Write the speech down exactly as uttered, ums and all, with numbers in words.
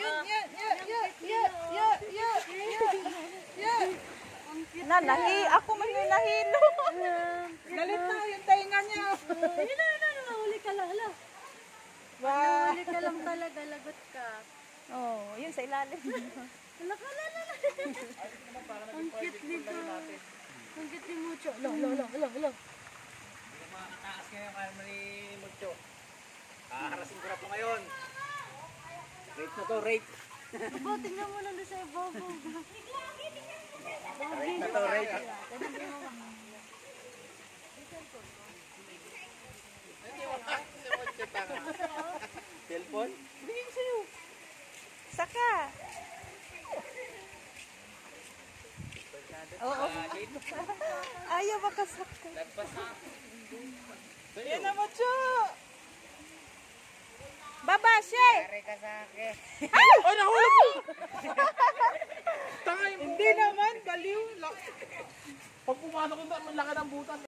Yan, yan, yan, yan, yan, yan, yan, yan. Na, nahi, ako man yung nahilo. Galit na yung tainga niya. Yun na, na, nahuli ka lang, hala. Wow. Nahuli ka lang talaga, lagot ka. Oh, yun sa ilalim. Hala ka, hala, hala. Ang cute nito. Ang cute ni Mucho. Hala, hala, hala, hala, hala. Hindi ka makakataas ngayon kaya ni Mucho. Kakarasin ko na po ngayon. Rate na to, rate. Aba, tingnan mo lang doon sa ibobo. Rate na to, rate. Cellphone? Bigyan sa'yo. Saka. Oo. Ayaw makasaka. Lagpas na. Yan na mo, Chu. Baba, She. Kare ka sa akin. Oh, nahulog mo! Tangay mo. Hindi naman, baliw. Pag pumasok ko, malaki ng butas.